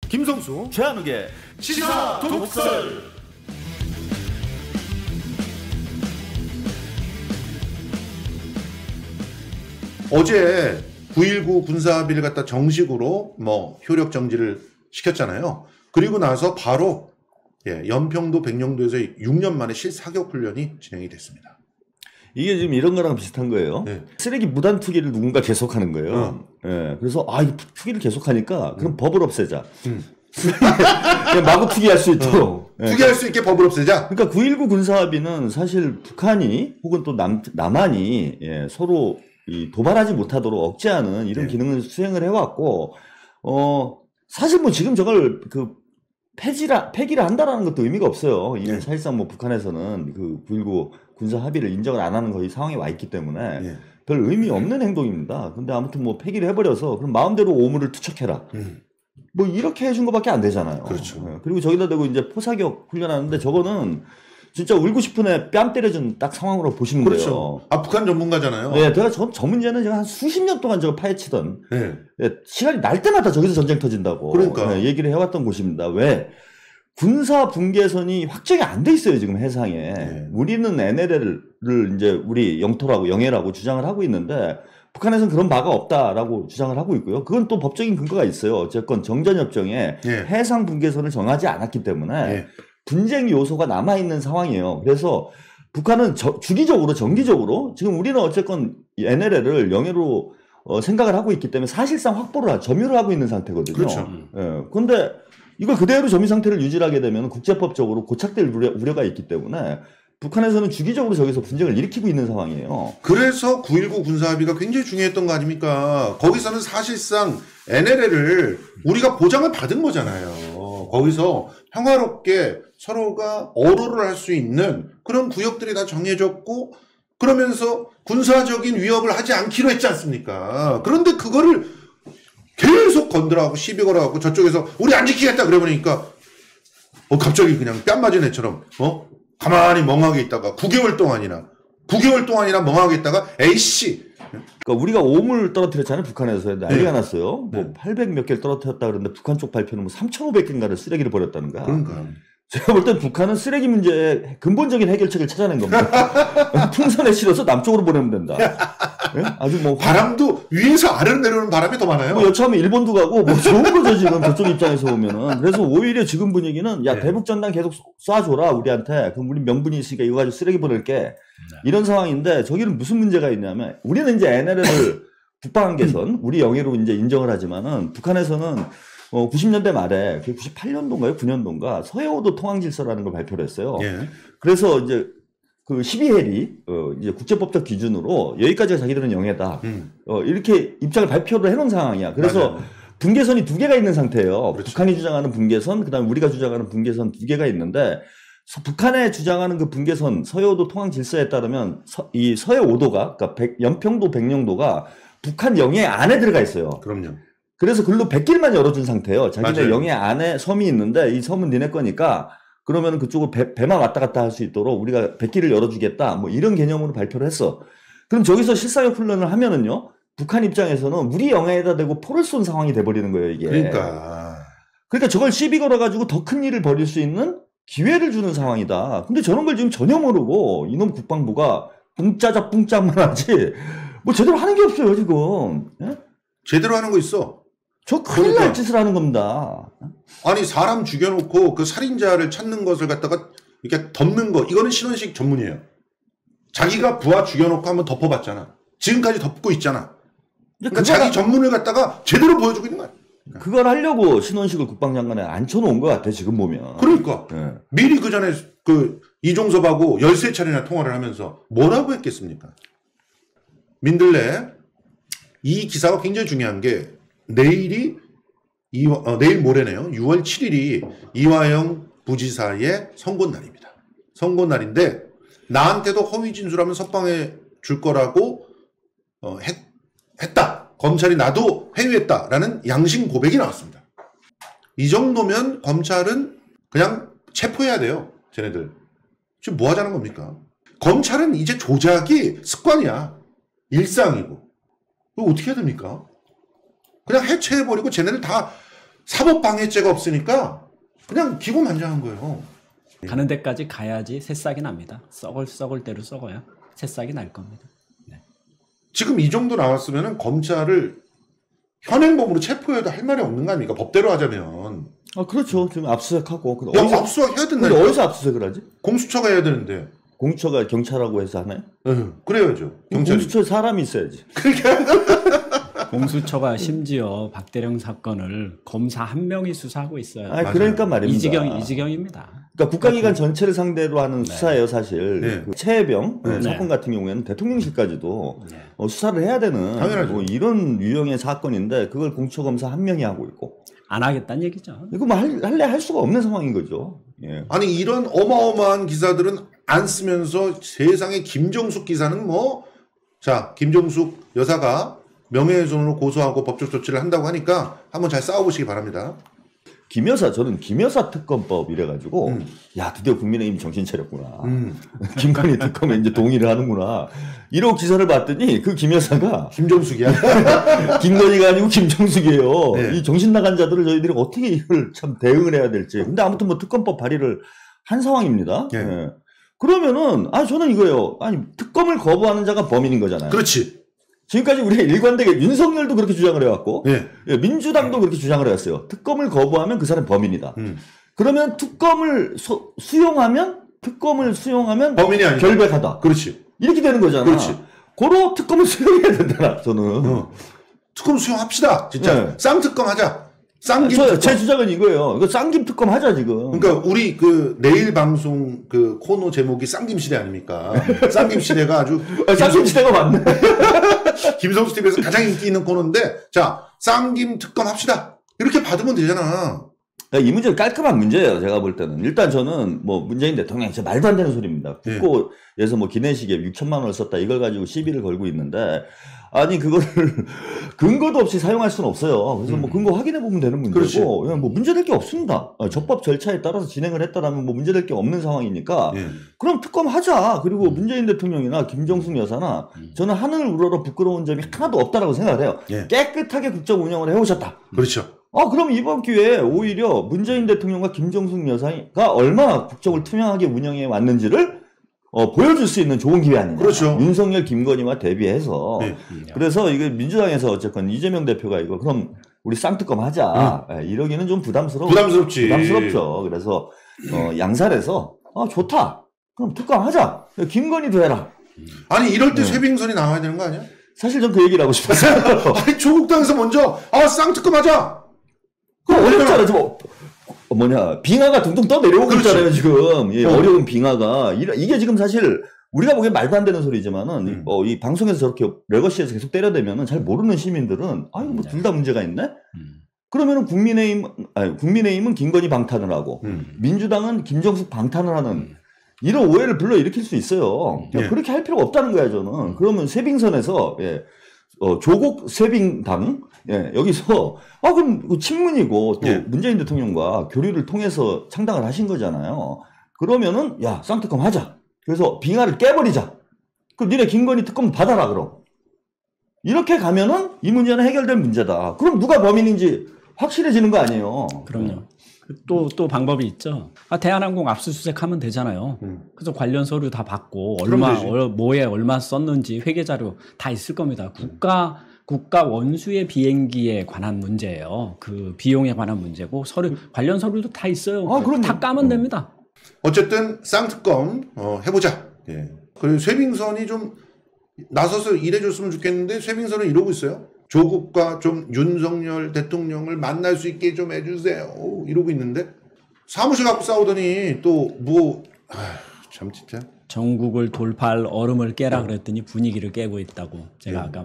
김성수 최한욱의 시사 독설. 어제 9.19 군사합의를 갖다 정식으로 효력 정지를 시켰잖아요. 그리고 나서 바로 연평도 백령도에서 6년 만에 실사격 훈련이 진행이 됐습니다. 이게 지금 이런 거랑 비슷한 거예요. 네. 쓰레기 무단 투기를 누군가 계속하는 거예요. 그래서 이 투기를 계속하니까 그럼 법을 없애자. 그냥 마구 투기할 수 있도록. 투기할 수 있게 법을 없애자. 그러니까 9.19 군사합의는 사실 북한이 혹은 또 남한이 서로 도발하지 못하도록 억제하는 이런 기능을 수행을 해왔고, 사실 지금 저걸 폐기를 한다라는 것도 의미가 없어요. 이미 사실상 북한에서는 9.19 군사 합의를 인정을 안 하는 거의 상황에 와 있기 때문에 별 의미 없는 행동입니다. 근데 아무튼 폐기를 해버려서 그럼 마음대로 오물을 투척해라. 이렇게 해준 것밖에 안 되잖아요. 그렇죠. 그리고 저기다 대고 이제 포사격 훈련하는데 저거는 진짜 울고 싶은 애 뺨 때려준 딱 상황으로 보시면 돼요. 북한 전문가잖아요. 네, 제가 저 문제는 제가 한 수십 년 동안 저거 파헤치던 시간이 날 때마다 저기서 전쟁 터진다고 얘기를 해왔던 곳입니다. 왜? 군사 분계선이 확정이 안 돼 있어요, 지금 해상에. 우리는 NLL을 이제 우리 영토라고 영해라고 주장을 하고 있는데 북한에서는 그런 바가 없다라고 주장을 하고 있고요. 그건 또 법적인 근거가 있어요. 어쨌건 정전협정에 해상 분계선을 정하지 않았기 때문에 분쟁 요소가 남아있는 상황이에요. 그래서 북한은 주기적으로 정기적으로 지금 우리는 어쨌건 NLL을 영해로 생각을 하고 있기 때문에 사실상 확보를 점유를 하고 있는 상태거든요. 그렇죠. 그런데 이걸 그대로 점유 상태를 유지하게 되면 국제법적으로 고착될 우려가 있기 때문에 북한에서는 주기적으로 저기서 분쟁을 일으키고 있는 상황이에요. 그래서 9.19 군사합의가 굉장히 중요했던 거 아닙니까? 거기서는 사실상 NLL을 우리가 보장을 받은 거잖아요. 거기서 평화롭게 서로가 어로를 할 수 있는 그런 구역들이 다 정해졌고 그러면서 군사적인 위협을 하지 않기로 했지 않습니까? 그런데 그거를 계속 건드려하고 시비 걸어갖고 저쪽에서 우리 안 지키겠다 그래 보니까 갑자기 그냥 뺨 맞은 애처럼 가만히 멍하게 있다가 9개월 동안이나 멍하게 있다가 에이씨. 그러니까 우리가 오물 떨어뜨렸잖아요. 북한에서 난리가 났어요. 800 몇 개를 떨어뜨렸다 그러는데 북한 쪽 발표는 3,500개인가를 쓰레기를 버렸다는 거야. 그러니까. 제가 볼 땐 북한은 쓰레기 문제의 근본적인 해결책을 찾아낸 겁니다. 풍선에 실어서 남쪽으로 보내면 된다. 아주 바람도 위에서 아래로 내려오는 바람이 더 많아요. 여차하면 일본도 가고 좋은 거죠 지금 저쪽 입장에서 보면은. 그래서 오히려 지금 분위기는 대북전단 계속 쏴줘라 우리한테. 그럼 우리 명분이 있으니까 이거 가지고 쓰레기 보낼게. 이런 상황인데 저기는 무슨 문제가 있냐면 우리는 이제 NLL을 북방한계선 우리 영해로 이제 인정을 하지만은 북한에서는 90년대 말에 98년도인가요? 9년도인가 서해오도 통항질서라는 걸 발표를 했어요. 그래서 이제 그 12해리 이제 국제법적 기준으로 여기까지가 자기들은 영해다. 이렇게 입장을 발표를 해놓은 상황이야. 그래서 분계선이 2개가 있는 상태예요. 그렇죠. 북한이 주장하는 분계선, 그다음에 우리가 주장하는 분계선 2개가 있는데 북한에 주장하는 그 분계선 서해오도 통항 질서에 따르면 이 서해오도가 그러니까 연평도 백령도가 북한 영해 안에 들어가 있어요. 그럼요. 그래서 글로 100길만 열어준 상태예요. 자기네 영해 안에 섬이 있는데 이 섬은 니네 거니까 그러면 그쪽으로 배만 왔다 갔다 할 수 있도록 우리가 100길을 열어주겠다. 이런 개념으로 발표를 했어. 그럼 저기서 실사격 훈련을 하면은요. 북한 입장에서는 우리 영해에다 대고 포를 쏜 상황이 돼버리는 거예요. 이게. 그러니까 저걸 시비 걸어가지고 더 큰 일을 벌일 수 있는 기회를 주는 상황이다. 근데 저런 걸 지금 전혀 모르고 이놈 국방부가 뿡짜자 뿡짝만 하지 제대로 하는 게 없어요 지금. 제대로 하는 거 있어. 저 큰일 날 짓을 하는 겁니다. 아니 사람 죽여놓고 그 살인자를 찾는 것을 갖다가 이렇게 덮는 거 이거는 신원식 전문이에요. 자기가 부하 죽여놓고 한번 덮어봤잖아. 지금까지 덮고 있잖아. 그러니까 자기 전문을 갖다가 제대로 보여주고 있는 거야. 그걸 하려고 신원식을 국방장관에 앉혀놓은 것 같아 지금 보면. 그러니까 미리 그 전에 이종섭하고 13차례나 통화를 하면서 뭐라고 했겠습니까? 민들레 이 기사가 굉장히 중요한 게 내일 모레네요. 6월 7일이 이화영 부지사의 선고날입니다. 선고날인데 나한테도 허위 진술하면 석방해 줄 거라고 했다. 검찰이 나도 회유했다라는 양심 고백이 나왔습니다. 이 정도면 검찰은 그냥 체포해야 돼요. 쟤네들. 지금 뭐 하자는 겁니까? 검찰은 이제 조작이 습관이야. 일상이고. 이거 어떻게 해야 됩니까? 그냥 해체해버리고 쟤네들 다 사법방해죄가 없으니까 그냥 기고만장한 거예요. 가는 데까지 가야지 새싹이 납니다. 썩을 대로 썩어야 새싹이 날 겁니다. 네. 지금 이 정도 나왔으면 검찰을 현행범으로 체포해도 할 말이 없는 거 아닙니까? 법대로 하자면. 그렇죠. 지금 압수수색하고. 야, 압수수색 해야 된다. 근데 어디서 압수수색을 하지? 공수처가 해야 되는데. 공수처가 경찰하고 해서 하나요? 그래야죠. 경찰이. 공수처에 사람이 있어야지. 공수처가 심지어 박대령 사건을 검사 한 명이 수사하고 있어요. 그러니까 말입니다. 이지경입니다. 그러니까 국가기관 전체를 상대로 하는 수사예요, 사실. 네. 그 최혜병 네. 사건 같은 경우에는 대통령실까지도 수사를 해야 되는 당연하죠. 이런 유형의 사건인데 그걸 공수처 검사 한 명이 하고 있고. 안 하겠다는 얘기죠. 이거 뭐 할 수가 없는 상황인 거죠. 예. 아니 이런 어마어마한 기사들은 안 쓰면서 세상에 김정숙 기사는 뭐 자 김정숙 여사가 명예훼손으로 고소하고 법적 조치를 한다고 하니까 한번 잘 싸워보시기 바랍니다. 저는 김여사 특검법 이래가지고 야 드디어 국민의힘 정신 차렸구나. 김건희 특검에 이제 동의를 하는구나. 이러고 기사를 봤더니 그 김여사가 김정숙이야. 김건희가 아니고 김정숙이에요. 네. 이 정신 나간 자들을 저희들이 어떻게 이걸 참 대응을 해야 될지. 근데 아무튼 뭐 특검법 발의를 한 상황입니다. 네. 예. 그러면은 저는 이거예요. 아니 특검을 거부하는 자가 범인인 거잖아요. 그렇지. 지금까지 우리가 일관되게 윤석열도 그렇게 주장을 해왔고 예. 민주당도 그렇게 주장을 해왔어요. 특검을 거부하면 그 사람 범인이다. 그러면 특검을 수용하면 범인이 아니다. 결백하다. 그렇지. 이렇게 되는 거잖아. 그렇지. 고로 특검을 수용해야 된다. 저는. 특검 수용합시다. 진짜 네. 쌍특검 하자. 쌍김 특검. 제 주장은 이거예요. 이거 쌍김 특검 하자 지금. 그러니까 우리 그 내일 방송 그 코너 제목이 쌍김시대 아닙니까? 쌍김시대가 아주 쌍김 시대가 맞네. 김성수 TV에서 가장 인기 있는 코너인데 자 쌍김 특검 합시다. 이렇게 받으면 되잖아. 이 문제는 깔끔한 문제예요. 제가 볼 때는. 일단 저는 뭐 문재인 대통령이 진짜 말도 안 되는 소리입니다. 국고에서 뭐 기내식에 6천만 원을 썼다. 이걸 가지고 시비를 걸고 있는데 아니 그거를 근거도 없이 사용할 수는 없어요. 그래서 뭐 근거 확인해 보면 되는 문제고 그냥 뭐 문제될 게 없습니다. 적법 절차에 따라서 진행을 했다라면 뭐 문제될 게 없는 상황이니까 그럼 특검 하자. 그리고 문재인 대통령이나 김정숙 여사나 저는 하늘 우러러 부끄러운 점이 하나도 없다라고 생각을 해요. 깨끗하게 국정 운영을 해오셨다. 그렇죠. 그럼 이번 기회에 오히려 문재인 대통령과 김정숙 여사가 얼마나 국정을 투명하게 운영해 왔는지를 보여줄 수 있는 좋은 기회 아니냐. 그렇죠. 윤석열, 김건희와 대비해서. 그래서 이게 민주당에서 어쨌건 이재명 대표가 이거 그럼 우리 쌍특검 하자. 이러기는 좀 부담스럽지. 부담스럽죠. 그래서 양살에서 좋다. 그럼 특검 하자. 김건희도 해라. 아니 이럴 때 쇄빙선이 나와야 되는 거 아니야? 사실 전 그 얘기를 하고 싶었어요. 아니 조국당에서 먼저 쌍특검 하자. 그럼 어렵잖아. 빙하가 둥둥 떠내려오고 있잖아요, 지금. 어려운 빙하가. 이게 지금 사실 우리가 보기엔 말도 안 되는 소리지만은, 이 방송에서 저렇게 레거시에서 계속 때려대면은 잘 모르는 시민들은, 뭐 둘 다 문제가 있네? 그러면은 국민의힘은 김건희 방탄을 하고, 민주당은 김정숙 방탄을 하는, 이런 오해를 불러일으킬 수 있어요. 그렇게 할 필요가 없다는 거야, 저는. 그러면 쇄빙선에서, 조국 쇄빙당, 여기서, 그럼 친문이고, 또 문재인 대통령과 교류를 통해서 창당을 하신 거잖아요. 그러면은, 쌍특검 하자. 그래서 빙하를 깨버리자. 그럼 니네 김건희 특검 받아라, 그럼. 이렇게 가면은 이 문제는 해결될 문제다. 그럼 누가 범인인지 확실해지는 거 아니에요. 그럼요. 또 방법이 있죠. 대한항공 압수수색하면 되잖아요. 그래서 관련 서류 다 받고 뭐에 얼마 썼는지 회계 자료 다 있을 겁니다. 국가 원수의 비행기에 관한 문제예요. 그 비용에 관한 문제고 관련 서류도 다 있어요. 그럼 다 까면 됩니다. 어쨌든 쌍특검 해보자. 그리고 쇄빙선이 좀 나서서 일해줬으면 좋겠는데 쇄빙선은 이러고 있어요. 조국과 좀 윤석열 대통령을 만날 수 있게 좀 해주세요. 이러고 있는데 사무실 갖고 싸우더니 또 참 진짜. 전국을 돌파할 얼음을 깨라 그랬더니 분위기를 깨고 있다고 제가 아까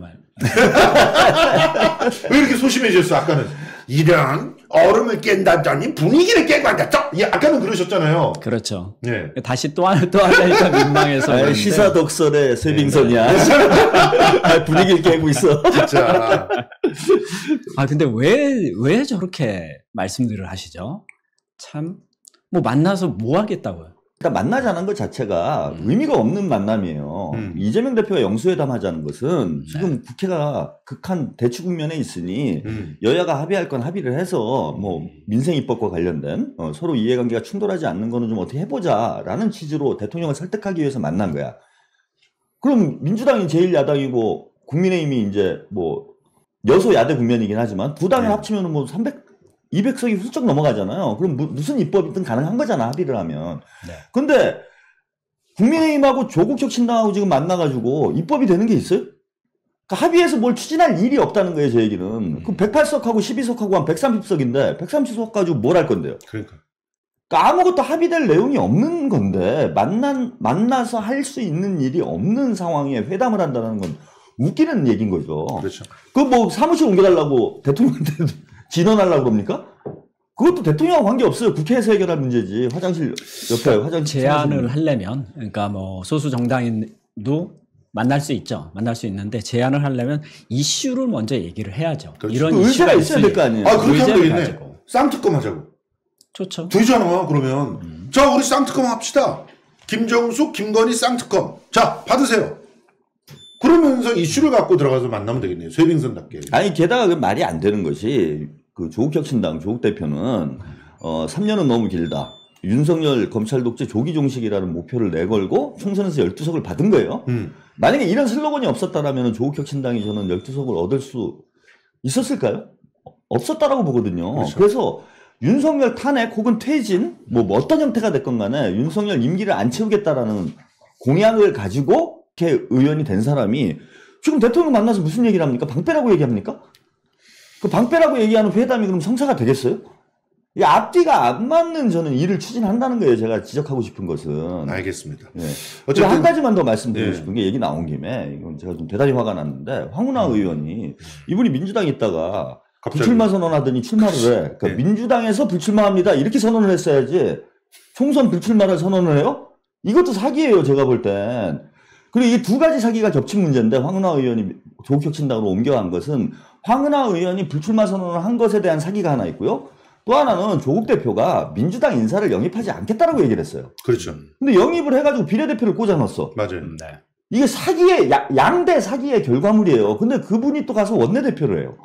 왜 이렇게 소심해졌어? 아까는 이런 얼음을 깬다더니 분위기를 깨고 한다. 아까는 그러셨잖아요. 그렇죠. 다시 또 하려니까 민망해서. 시사독설의 쇄빙선이야. 분위기를 깨고 있어. 진짜. 근데 왜 저렇게 말씀들을 하시죠? 참, 만나서 뭐 하겠다고요? 일단 만나자는 것 자체가 의미가 없는 만남이에요. 이재명 대표가 영수회담 하자는 것은 지금 국회가 극한 대치 국면에 있으니 여야가 합의할 건 합의를 해서 뭐 민생 입법과 관련된 서로 이해관계가 충돌하지 않는 거는 좀 어떻게 해보자라는 취지로 대통령을 설득하기 위해서 만난 거야. 그럼 민주당이 제1야당이고 국민의힘이 이제 뭐 여소야대 국면이긴 하지만 두 당을 합치면 뭐 200석이 훌쩍 넘어가잖아요. 그럼 무슨 입법이든 가능한 거잖아, 합의를 하면. 근데 국민의힘하고 조국혁신당하고 지금 만나가지고 입법이 되는 게 있어요? 그러니까 합의해서 뭘 추진할 일이 없다는 거예요, 제 얘기는. 그 108석하고 12석하고 한 130석인데 130석 가지고 뭘 할 건데요? 그러니까 아무것도 합의될 내용이 없는 건데 만나서 할 수 있는 일이 없는 상황에 회담을 한다는 건 웃기는 얘기인 거죠. 그렇죠. 그 뭐 사무실 옮겨달라고 대통령한테 진언하려고 그럽니까? 그것도 대통령하고 관계없어요. 국회에서 해결할 문제지. 화장실 옆에 화장실 제안을 하려면 그러니까 뭐 소수 정당인도 만날 수 있죠. 만날 수 있는데 제안을 하려면 이슈를 먼저 얘기를 해야죠. 그렇죠. 이런 그 이슈가 의제가 있어야 될 거 아니에요. 아, 그렇게 하면 되겠네. 가지고. 쌍특검 하자고. 좋죠. 되잖아, 그러면. 자, 우리 쌍특검 합시다. 김정숙, 김건희 쌍특검. 자, 받으세요. 그러면서 이슈를 갖고 들어가서 만나면 되겠네요. 쇠빙선답게. 아니 게다가 그 말이 안 되는 것이 그 조국혁신당 조국 대표는 3년은 너무 길다. 윤석열 검찰 독재 조기 종식이라는 목표를 내걸고 총선에서 12석을 받은 거예요. 만약에 이런 슬로건이 없었다라면 조국혁신당이 저는 12석을 얻을 수 있었을까요? 없었다라고 보거든요. 그렇죠. 그래서 윤석열 탄핵 혹은 퇴진 뭐 어떤 형태가 됐건 간에 윤석열 임기를 안 채우겠다라는 공약을 가지고 국회 의원이 된 사람이 지금 대통령 만나서 무슨 얘기를 합니까? 방패라고 얘기합니까? 그 방패라고 얘기하는 회담이 그럼 성사가 되겠어요? 이 앞뒤가 안 맞는 저는 일을 추진한다는 거예요. 제가 지적하고 싶은 것은. 알겠습니다. 네. 어쨌든 한 가지만 더 말씀드리고 네. 싶은 게 얘기 나온 김에 이건 제가 좀 대단히 화가 났는데 황운하 의원이 이분이 민주당에 있다가 갑자기. 불출마 선언하더니 출마를 해. 그러니까 네. 민주당에서 불출마합니다. 이렇게 선언을 했어야지 총선 불출마를 선언을 해요? 이것도 사기예요. 제가 볼 땐. 그리고 이 두 가지 사기가 겹친 문제인데 황운하 의원이 조국혁신당으로 옮겨간 것은 황운하 의원이 불출마 선언을 한 것에 대한 사기가 하나 있고요. 또 하나는 조국 대표가 민주당 인사를 영입하지 않겠다라고 얘기를 했어요. 그렇죠. 근데 영입을 해가지고 비례대표를 꽂아넣었어. 맞아요. 네. 이게 사기의 양대 사기의 결과물이에요. 근데 그분이 또 가서 원내대표를 해요.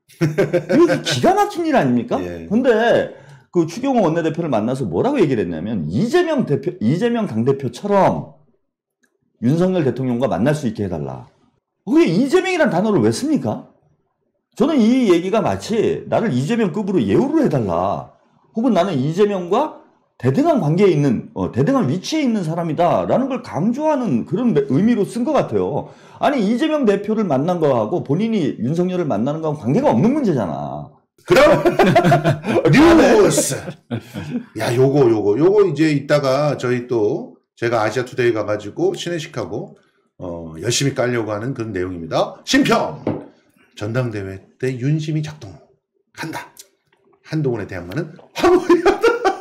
이게 기가 막힌 일 아닙니까? 예. 근데 그 추경호 원내대표를 만나서 뭐라고 얘기를 했냐면 이재명 당대표처럼 윤석열 대통령과 만날 수 있게 해달라. 왜 이재명이라는 단어를 왜 씁니까? 저는 이 얘기가 마치 나를 이재명급으로 예우를 해달라. 혹은 나는 이재명과 대등한 관계에 있는, 대등한 위치에 있는 사람이다라는 걸 강조하는 그런 의미로 쓴 것 같아요. 아니 이재명 대표를 만난 거하고 본인이 윤석열을 만나는 거하고 관계가 없는 문제잖아. 그럼 뉴스. 야, 요거 이제 이따가 저희 또 제가 아시아투데이 가가지고 신혜식하고 열심히 깔려고 하는 그런 내용입니다. 심평. 전당대회 때 윤심이 작동한다. 한동훈의 대항마는 황우여.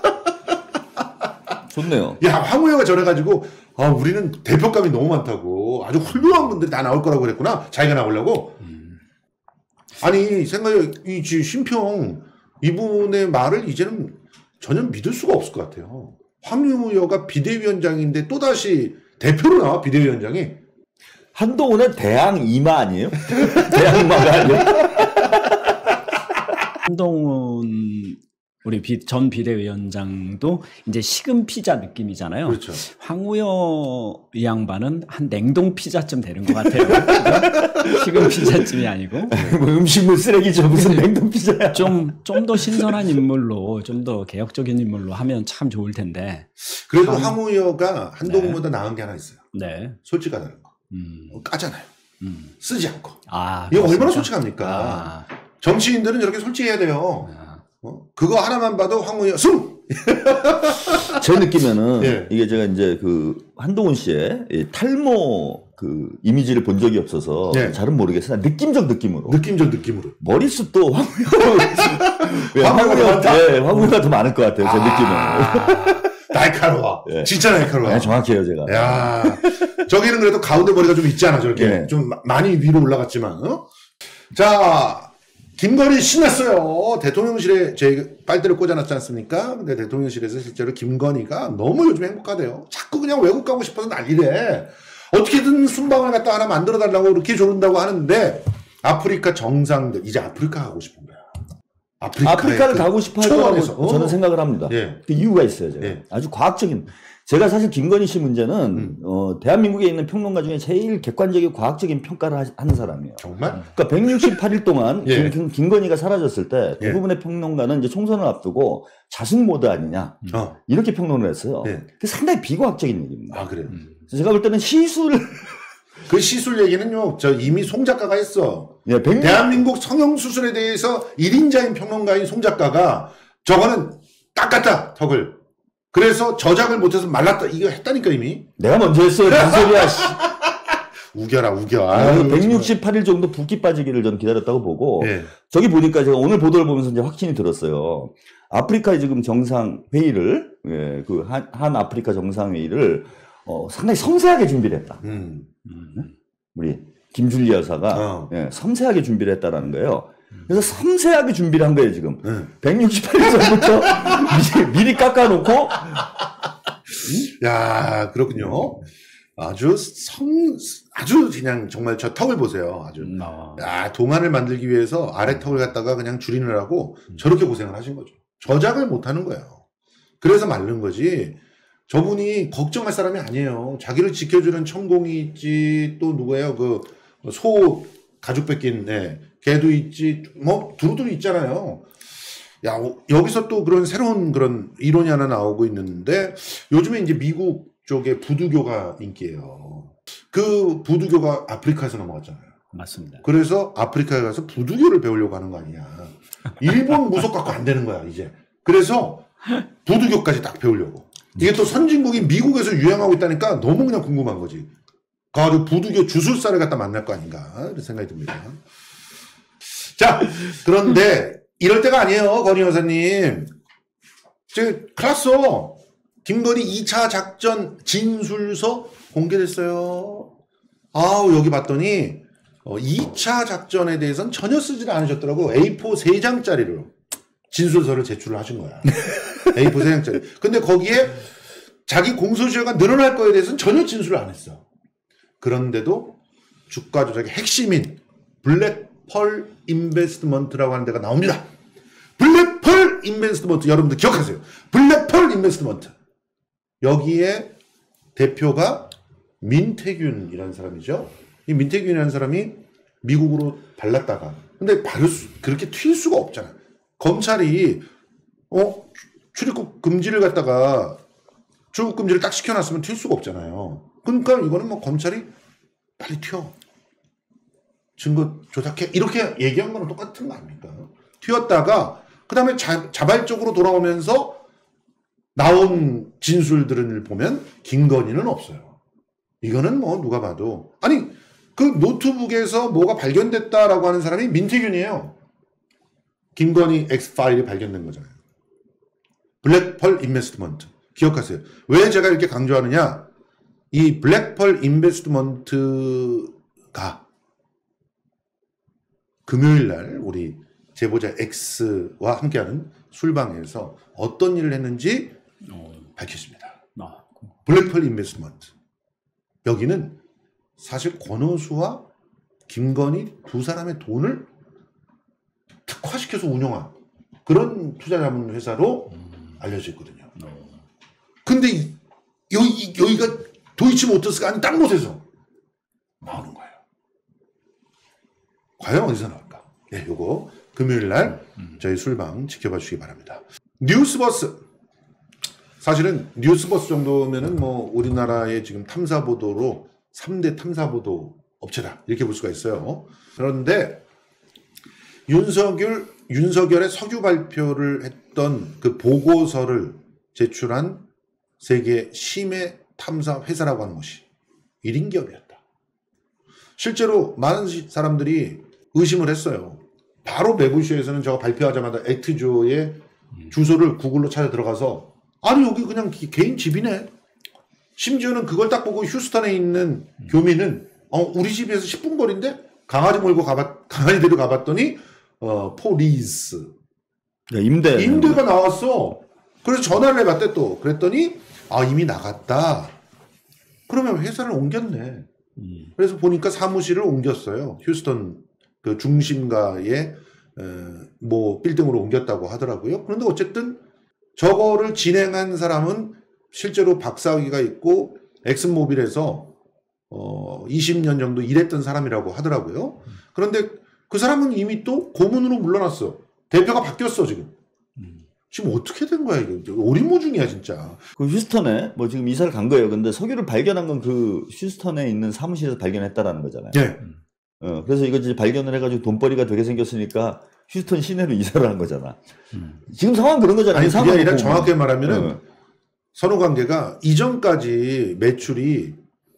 좋네요. 야, 황우여가 저래가지고 우리는 대표감이 너무 많다고 아주 훌륭한 분들이 다 나올 거라고 그랬구나. 자기가 나오려고. 아니 생각해 이 심평 이분의 말을 이제는 전혀 믿을 수가 없을 것 같아요. 황우여가 비대위원장인데 또다시 대표로 나와 비대위원장이. 한동훈의 대항 이마 아니에요? 대항마가 아니에요? 한동훈 우리 전 비대위원장도 이제 식은 피자 느낌이잖아요. 그렇죠. 황우여 이 양반은 한 냉동 피자쯤 되는 것 같아요. 그죠? 식은 피자쯤이 아니고 뭐 음식물 쓰레기죠. 무슨 냉동 피자야. 좀 더 신선한 인물로 좀 더 개혁적인 인물로 하면 참 좋을 텐데. 그래도 황우여가 한동훈보다 나은 게 하나 있어요. 네. 솔직하다는 거. 까잖아요. 쓰지 않고. 아, 이거 얼마나 그렇습니까? 솔직합니까? 정치인들은 저렇게 솔직해야 돼요. 그거 하나만 봐도 황우여 승! 제 느낌에는 예. 이게 제가 이제 그 한동훈 씨의 이 탈모 그 이미지를 본 적이 없어서 예. 잘은 모르겠으나 느낌적 느낌으로 느낌적 느낌으로. 머릿숱도 황우여가 황우여가 더 많을 것 같아요. 제 느낌은. 날카로워. 예. 진짜 날카로워. 네, 정확해요, 제가. 야, 저기는 그래도 가운데 머리가 좀 있잖아, 저렇게. 예. 좀 많이 위로 올라갔지만, 자, 김건희 신났어요. 대통령실에 제 빨대를 꽂아놨지 않습니까? 근데 대통령실에서 실제로 김건희가 너무 요즘 행복하대요. 자꾸 그냥 외국 가고 싶어서 난리래. 어떻게든 순방을 갖다 하나 만들어달라고 이렇게 조른다고 하는데 아프리카 정상들 이제 아프리카 가고 싶은 거야. 아프리카를 가고 싶어 할 거라고 저는 생각을 합니다. 예. 그 이유가 있어요. 제가. 예. 아주 과학적인. 제가 사실 김건희 씨 문제는 대한민국에 있는 평론가 중에 제일 객관적이고 과학적인 평가를 하는 사람이에요. 정말? 그러니까 168일 동안 예. 김건희가 사라졌을 때 대부분의 평론가는 이제 총선을 앞두고 자숙 모드 아니냐 이렇게 평론을 했어요. 예. 그게 상당히 비과학적인 얘기입니다. 아 그래요? 제가 볼 때는 시술 그 시술 얘기는요, 저 이미 송 작가가 했어. 예, 대한민국 성형수술에 대해서 1인자인 평론가인 송 작가가 저거는 깎았다, 턱을. 그래서 저작을 못해서 말랐다. 이거 했다니까, 이미. 내가 먼저 했어요. 무슨 소리야. 우겨라, 우겨. 168일 정도 붓기 빠지기를 전 기다렸다고 보고, 예. 저기 보니까 제가 오늘 보도를 보면서 이제 확신이 들었어요. 아프리카의 지금 정상회의를, 예, 그 한 아프리카 정상회의를, 상당히 섬세하게 준비를 했다. 우리 김줄리 여사가 예, 섬세하게 준비를 했다라는 거예요. 그래서 섬세하게 준비를 한 거예요, 지금. 168일 전부터 미리 깎아놓고. 야, 그렇군요. 아주 그냥 정말 저 턱을 보세요. 아주. 야, 동안을 만들기 위해서 아래 턱을 갖다가 그냥 줄이느라고 저렇게 고생을 하신 거죠. 저작을 못 하는 거예요. 그래서 마른 거지. 저분이 걱정할 사람이 아니에요. 자기를 지켜주는 천공이 있지, 또 누구예요? 그 소 가죽 뺏긴 개도 있지, 뭐 두루두루 있잖아요. 야, 여기서 또 그런 새로운 그런 이론이 하나 나오고 있는데 요즘에 이제 미국 쪽에 부두교가 인기예요. 그 부두교가 아프리카에서 넘어갔잖아요. 맞습니다. 그래서 아프리카에 가서 부두교를 배우려고 하는 거 아니냐. 일본 무속 갖고 안 되는 거야 이제. 그래서 부두교까지 딱 배우려고. 이게 또 선진국인 미국에서 유행하고 있다니까 너무 그냥 궁금한 거지. 가지고 부두교 주술사를 갖다 만날 거 아닌가 이런 생각이 듭니다. 자, 그런데 이럴 때가 아니에요, 건희 여사님. 큰일 났어. 김건희 2차 작전 진술서 공개됐어요. 아우, 여기 봤더니 2차 작전에 대해서는 전혀 쓰지를 않으셨더라고. A4 3장짜리로 진술서를 제출을 하신 거야. A4 3장짜리. 근데 거기에 자기 공소시효가 늘어날 거에 대해서는 전혀 진술을 안 했어. 그런데도 주가 조작의 핵심인 블랙펄 인베스트먼트라고 하는 데가 나옵니다. 블랙펄 인베스트먼트, 여러분들 기억하세요. 블랙펄 인베스트먼트. 여기에 대표가 민태균이라는 사람이죠. 이 민태균이라는 사람이 미국으로 발랐다가, 근데 그렇게 튈 수가 없잖아. 검찰이 출입국 금지를 갖다가 출국 금지를 딱 시켜놨으면 튈 수가 없잖아요. 그러니까 이거는 뭐 검찰이 빨리 튀어. 증거 조작해. 이렇게 얘기한 거는 똑같은 거 아닙니까? 튀었다가 그 다음에 자발적으로 돌아오면서 나온 진술들을 보면 김건희는 없어요. 이거는 뭐 누가 봐도. 아니 그 노트북에서 뭐가 발견됐다라고 하는 사람이 민태균이에요. 김건희 X파일이 발견된 거잖아요. 블랙펄 인베스트먼트. 기억하세요. 왜 제가 이렇게 강조하느냐. 이 블랙펄 인베스트먼트가 금요일 날 우리 제보자 X와 함께하는 술방에서 어떤 일을 했는지 밝혔습니다. 블랙펄 인베스트먼트. 여기는 사실 권오수와 김건희 두 사람의 돈을 특화시켜서 운영한 그런 투자자문 회사로 알려져 있거든요. 근데 여기가 도이치모터스가 아닌 딴 곳에서 나오는 거예요. 과연 어디서 나올까? 네, 요거 금요일 날 저희 술방 지켜봐 주시기 바랍니다. 뉴스버스. 사실은 뉴스버스 정도면은 뭐 우리나라의 지금 탐사보도로 3대 탐사보도 업체다. 이렇게 볼 수가 있어요. 그런데 윤석열의 석유 발표를 했던 그 보고서를 제출한 세계 심해 탐사 회사라고 하는 것이 1인 기업이었다. 실제로 많은 사람들이 의심을 했어요. 바로 매부쇼에서는 저거 발표하자마자 액트조의 주소를 구글로 찾아 들어가서 아니 여기 그냥 개인 집이네. 심지어는 그걸 딱 보고 휴스턴에 있는 교민은 우리 집에서 10분 거리인데 강아지 데리고 가봤더니 포리스. 임대가 나왔어. 그래서 전화를 해봤대 또. 그랬더니 이미 나갔다. 그러면 회사를 옮겼네. 그래서 보니까 사무실을 옮겼어요. 휴스턴 그 중심가에 뭐 빌딩으로 옮겼다고 하더라고요. 그런데 어쨌든 저거를 진행한 사람은 실제로 박사학위가 있고 엑슨모빌에서 20년 정도 일했던 사람이라고 하더라고요. 그런데 그 사람은 이미 또 고문으로 물러났어. 대표가 바뀌었어 지금. 지금 어떻게 된 거야 이게? 오리무중이야 진짜. 그 휴스턴에 뭐 지금 이사를 간 거예요. 근데 석유를 발견한 건 그 휴스턴에 있는 사무실에서 발견했다라는 거잖아요. 네. 그래서 이거 이제 발견을 해가지고 돈벌이가 되게 생겼으니까 휴스턴 시내로 이사를 한 거잖아. 지금 상황 그런 거잖아요. 아니 그게 아니라 정확하게 말하면은 선후관계가 이전까지 매출이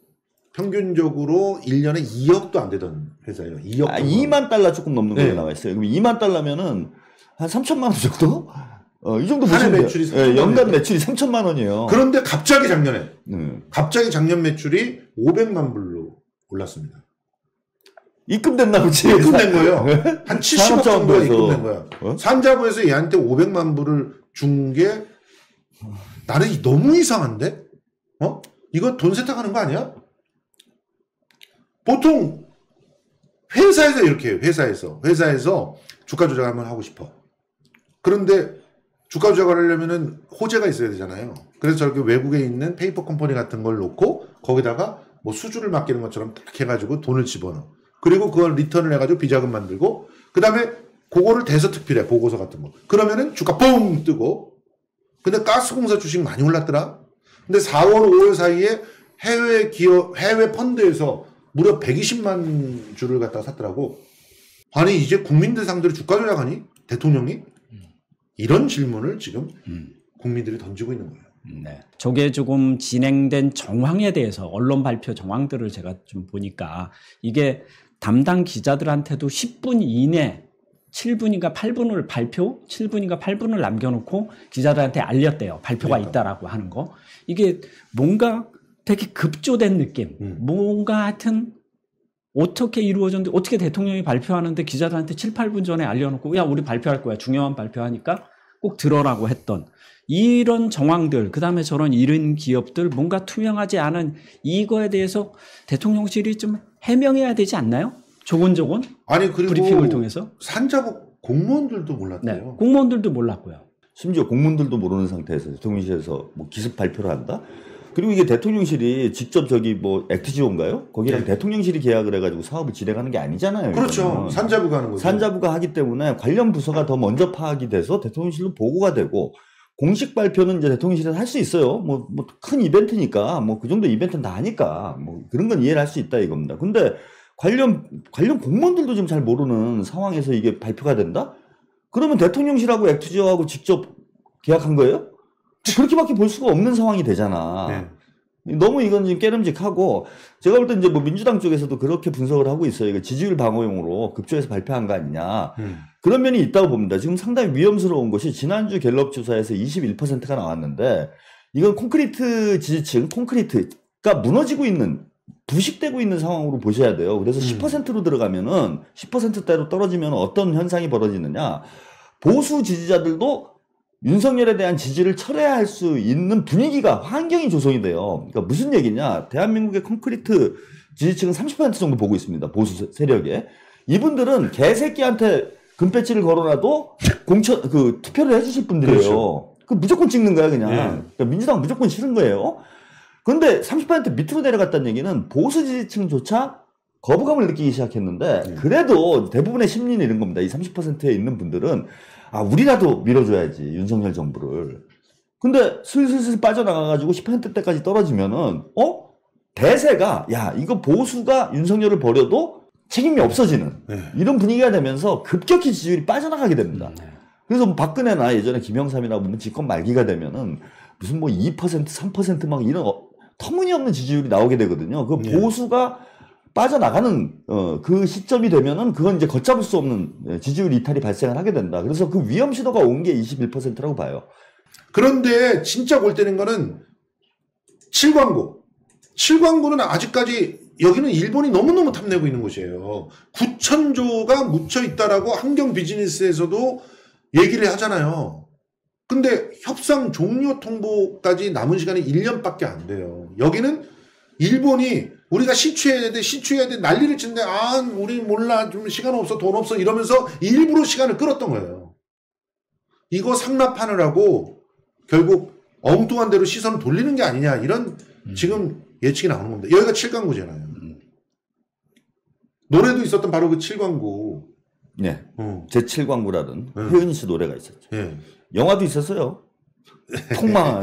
평균적으로 1년에 2억도 안 되던 회사예요. 2억. 2만 달러 조금 넘는 걸로 나와 있어요. 그럼 2만 달러면은 한 3천만 원 정도? 이 정도 보시면 돼요. 매출이 연간 매출이 3천만 원이에요. 그런데 갑자기 작년 매출이 500만 불로 올랐습니다. 입금됐나 보지. 입금된 거예요. 한 70억 정도가 입금된 거야. 산자부에서 얘한테 500만 불을 준 게 나는 너무 이상한데? 이거 돈 세탁하는 거 아니야? 보통 회사에서 이렇게 해요. 회사에서 주가 조작을 한번 하고 싶어. 그런데 주가 조작을 하려면은 호재가 있어야 되잖아요. 그래서 저렇게 외국에 있는 페이퍼 컴퍼니 같은 걸 놓고 거기다가 뭐 수주를 맡기는 것처럼 딱 해가지고 돈을 집어넣어. 그리고 그걸 리턴을 해가지고 비자금 만들고 그 다음에 그거를 대서특필해. 보고서 같은 거. 그러면은 주가 뻥 뜨고. 근데 가스공사 주식 많이 올랐더라. 근데 4월 5월 사이에 해외 펀드에서 무려 120만 주를 갖다가 샀더라고. 아니 이제 국민들 상대로 주가 조작하니? 대통령이? 이런 질문을 지금 국민들이 던지고 있는 거예요. 네. 저게 조금 진행된 정황에 대해서 언론 발표 정황들을 제가 좀 보니까 이게 담당 기자들한테도 10분 이내 7분인가 8분을 7분인가 8분을 남겨놓고 기자들한테 알렸대요. 발표가 그러니까. 있다라고 하는 거. 이게 뭔가 되게 급조된 느낌. 뭔가 하여튼 어떻게 이루어졌는데 어떻게 대통령이 발표하는데 기자들한테 7, 8분 전에 알려놓고 야 우리 발표할 거야. 중요한 발표하니까 꼭 들어라고 했던 이런 정황들 그다음에 저런 이른 기업들 뭔가 투명하지 않은 이거에 대해서 대통령실이 좀 해명해야 되지 않나요? 조곤조곤 아니 그리고 브리핑을 통해서 산자부 공무원들도 몰랐대요. 네, 공무원들도 몰랐고요. 심지어 공무원들도 모르는 상태에서 대통령실에서 뭐 기습 발표를 한다. 그리고 이게 대통령실이 직접 저기 뭐 액트지오인가요? 거기랑 대통령실이 계약을 해가지고 사업을 진행하는 게 아니잖아요. 그렇죠. 이거는. 산자부가 하는 거죠. 산자부가 하기 때문에 관련 부서가 더 먼저 파악이 돼서 대통령실로 보고가 되고 공식 발표는 이제 대통령실에서 할 수 있어요. 뭐 큰 이벤트니까 뭐 그 정도 이벤트는 다 하니까 뭐 그런 건 이해를 할 수 있다 이겁니다. 근데 관련 공무원들도 지금 잘 모르는 상황에서 이게 발표가 된다? 그러면 대통령실하고 액트지오하고 직접 계약한 거예요? 그렇게밖에 볼 수가 없는 상황이 되잖아. 네. 너무 이건 지금 깨름직하고 제가 볼 때 이제 뭐 민주당 쪽에서도 그렇게 분석을 하고 있어요. 이거 지지율 방어용으로 급조해서 발표한 거 아니냐. 그런 면이 있다고 봅니다. 지금 상당히 위험스러운 것이 지난주 갤럽 조사에서 21%가 나왔는데 이건 콘크리트 지지층, 콘크리트가 무너지고 있는 부식되고 있는 상황으로 보셔야 돼요. 그래서 10%로 들어가면은 10%대로 떨어지면 어떤 현상이 벌어지느냐. 보수 지지자들도 윤석열에 대한 지지를 철회할 수 있는 분위기가 환경이 조성이 돼요. 그러니까 무슨 얘기냐. 대한민국의 콘크리트 지지층은 30% 정도 보고 있습니다. 보수 세력에. 이분들은 개새끼한테 금배지를 걸어놔도 투표를 해주실 분들이에요. 그렇죠. 그 무조건 찍는 거야 그냥. 그러니까 민주당 무조건 싫은 거예요. 그런데 30% 밑으로 내려갔다는 얘기는 보수 지지층조차 거부감을 느끼기 시작했는데 그래도 대부분의 심리는 이런 겁니다. 이 30%에 있는 분들은 우리라도 밀어줘야지 윤석열 정부를. 근데 슬슬 빠져나가가지고 10%대까지 떨어지면은 대세가 야 이거 보수가 윤석열을 버려도 책임이 없어지는 이런 분위기가 되면서 급격히 지지율이 빠져나가게 됩니다. 그래서 뭐 박근혜나 예전에 김영삼이나 보면 집권 말기가 되면은 무슨 뭐 2%, 3% 막 이런 터무니없는 지지율이 나오게 되거든요. 그 보수가 빠져나가는 그 시점이 되면은 그건 이제 걷잡을 수 없는 지지율 이탈이 발생을 하게 된다. 그래서 그 위험시도가 온 게 21%라고 봐요. 그런데 진짜 골 때리는 거는 7광고. 7광고는 아직까지 여기는 일본이 너무너무 탐내고 있는 곳이에요. 9,000조가 묻혀 있다라고 환경 비즈니스에서도 얘기를 하잖아요. 근데 협상 종료 통보까지 남은 시간이 1년밖에 안 돼요. 여기는 일본이 우리가 시추해야 돼 난리를 치는데 우리 몰라 좀 시간 없어 돈 없어 이러면서 일부러 시간을 끌었던 거예요. 이거 상납하느라고 결국 엉뚱한 대로 시선을 돌리는 게 아니냐 이런 지금 예측이 나오는 겁니다. 여기가 7광구잖아요. 노래도 있었던 바로 그 7광구. 네. 제7광구라는 혜은이 씨 노래가 있었죠. 네. 영화도 있었어요. 통망한.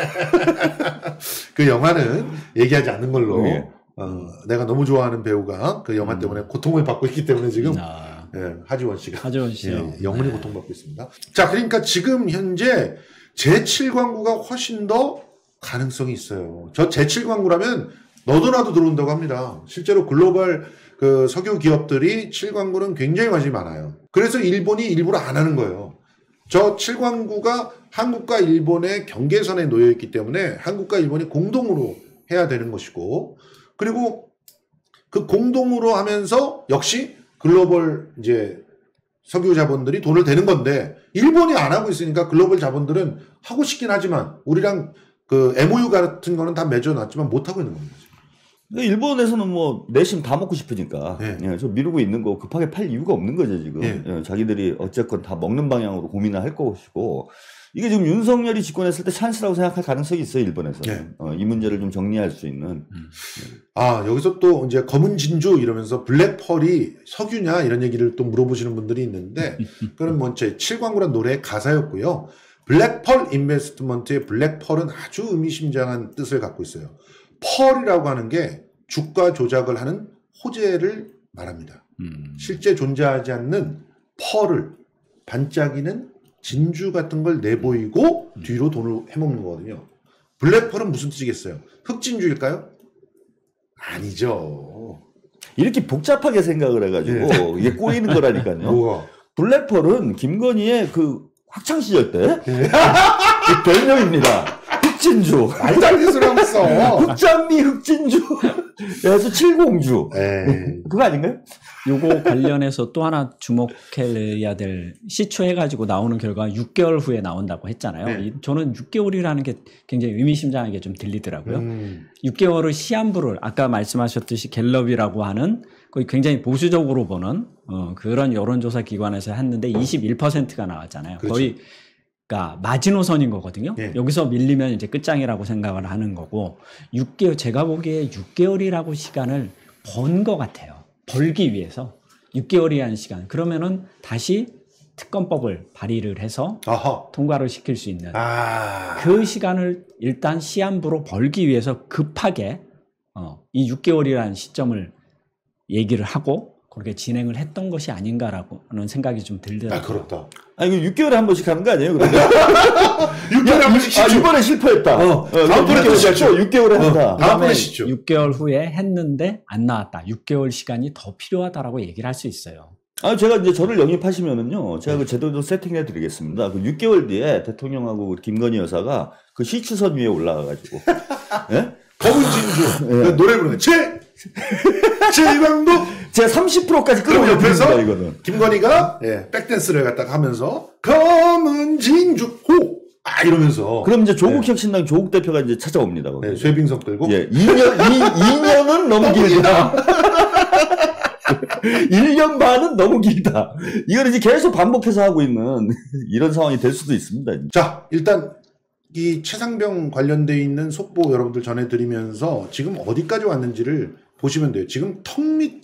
그 영화는 얘기하지 않는 걸로. 네. 내가 너무 좋아하는 배우가 그 영화 때문에 고통을 받고 있기 때문에 지금 하지원 씨가 하지원 씨요. 영원히 고통받고 있습니다. 자, 그러니까 지금 현재 제7광구가 훨씬 더 가능성이 있어요. 저 제7광구라면 너도 나도 들어온다고 합니다. 실제로 글로벌 그 석유 기업들이 7광구는 굉장히 관심이 많아요. 그래서 일본이 일부러 안 하는 거예요. 저 7광구가 한국과 일본의 경계선에 놓여 있기 때문에 한국과 일본이 공동으로 해야 되는 것이고, 그리고 그 공동으로 하면서 역시 글로벌 이제 석유 자본들이 돈을 대는 건데, 일본이 안 하고 있으니까 글로벌 자본들은 하고 싶긴 하지만 우리랑 그 MOU 같은 거는 다 맺어놨지만 못 하고 있는 겁니다. 일본에서는 뭐 내심 다 먹고 싶으니까 네. 저 미루고 있는 거 급하게 팔 이유가 없는 거죠 지금. 네. 자기들이 어쨌건 다 먹는 방향으로 고민을 할 것이고, 이게 지금 윤석열이 집권했을 때 찬스라고 생각할 가능성이 있어요 일본에서. 네. 이 문제를 좀 정리할 수 있는. 여기서 또 이제 검은 진주 이러면서 블랙펄이 석유냐 이런 얘기를 또 물어보시는 분들이 있는데, 그건 뭐 제 7광구란 노래의 가사였고요. 블랙펄 인베스트먼트의 블랙펄은 아주 의미심장한 뜻을 갖고 있어요. 펄이라고 하는 게 주가 조작을 하는 호재를 말합니다. 실제 존재하지 않는 펄을 반짝이는 진주 같은 걸 내보이고 뒤로 돈을 해먹는 거거든요. 블랙펄은 무슨 뜻이겠어요? 흑진주일까요? 아니죠. 이렇게 복잡하게 생각을 해가지고 이게 꼬이는 거라니까요. 뭐가? 블랙펄은 김건희의 그 학창 시절 때 별명입니다. 흑진주. 말도 안 되는 소리 하고 있어. 흑장미 흑진주. 그래서 칠공주. 그거 아닌가요? 요거 관련해서 또 하나 주목해야 될, 시추해가지고 나오는 결과가 6개월 후에 나온다고 했잖아요. 네. 저는 6개월이라는 게 굉장히 의미심장하게 좀 들리더라고요. 6개월을 시한부를, 아까 말씀하셨듯이 갤럽이라고 하는 거의 굉장히 보수적으로 보는 그런 여론조사 기관에서 했는데 21%가 나왔잖아요. 그렇죠. 거의 그러니까 마지노선인 거거든요. 네. 여기서 밀리면 이제 끝장이라고 생각을 하는 거고, 6개월, 제가 보기에 6개월이라고 시간을 번 것 같아요. 벌기 위해서 6개월이라는 시간. 그러면은 다시 특검법을 발의를 해서 통과를 시킬 수 있는 그 시간을 일단 시한부로 벌기 위해서 급하게 이 6개월이라는 시점을 얘기를 하고 그렇게 진행을 했던 것이 아닌가라고는 생각이 좀 들더라고요. 그렇다. 이거 6개월에 한 번씩 하는 거 아니에요? 6개월에 한 번씩 시죠. 이번에 실패했다. 다음번에 또 시죠. 6개월에 한다. 다음번에 시죠. 6개월 후에 했는데 안 나왔다. 6개월 시간이 더 필요하다라고 얘기를 할 수 있어요. 제가 이제 저를 영입하시면은요, 제가 그 제도도 세팅해 드리겠습니다. 그 6개월 뒤에 대통령하고 김건희 여사가 그 시추선 위에 올라가가지고, 예? 검은 진주. 노래 부르는 제광도 제가 30%까지 그럼 옆에서 이거는. 김건희가 백댄스를 갖다가 하면서 검은 진주 호 이러면서 그럼 이제 조국혁신당 조국 대표가 이제 찾아옵니다. 쇠빙석 들고 2년은 너무 길다. 1년 반은 너무 길다. 이걸 이제 계속 반복해서 하고 있는 이런 상황이 될 수도 있습니다. 자, 일단 이 최상병 관련돼 있는 속보 여러분들 전해드리면서 지금 어디까지 왔는지를 보시면 돼요. 지금 턱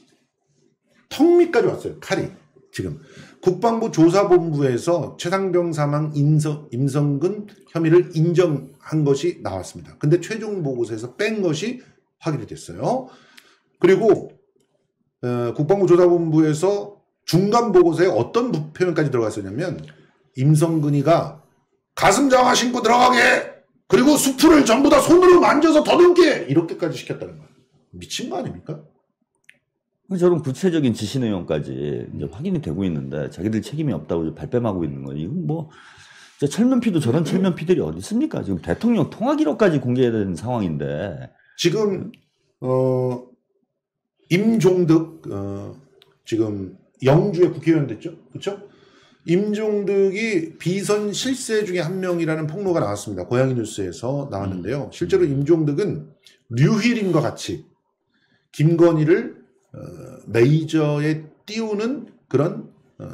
밑까지 왔어요. 칼이. 지금 국방부 조사본부에서 최상병 사망 임성근 혐의를 인정한 것이 나왔습니다. 근데 최종 보고서에서 뺀 것이 확인이 됐어요. 그리고 국방부 조사본부에서 중간 보고서에 어떤 표현까지 들어갔었냐면, 임성근이가 가슴 장화 신고 들어가게, 그리고 수풀을 전부 다 손으로 만져서 더듬게, 이렇게까지 시켰다는 거예요. 미친 거 아닙니까? 저런 구체적인 지시 내용까지 이제 확인이 되고 있는데 자기들 책임이 없다고 발뺌하고 있는 거예요. 이건 뭐 철면피도 저런 철면피들이 어디 있습니까? 지금 대통령 통화 기록까지 공개된 상황인데 지금 임종득 지금 영주의 국회의원 됐죠, 그렇죠? 임종득이 비선 실세 중에 한 명이라는 폭로가 나왔습니다. 고양이 뉴스에서 나왔는데요. 실제로 임종득은 류희림과 같이 김건희를 메이저에 띄우는 그런